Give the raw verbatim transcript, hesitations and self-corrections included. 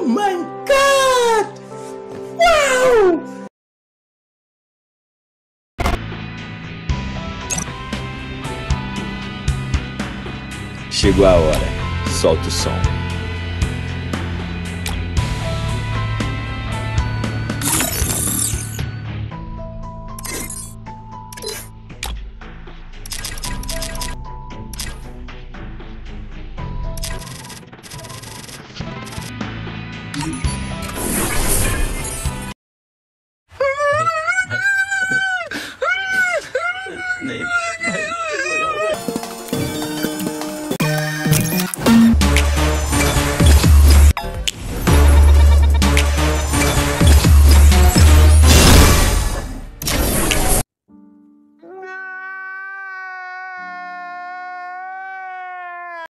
Oh my God! Uau! Chegou a hora, solta o som.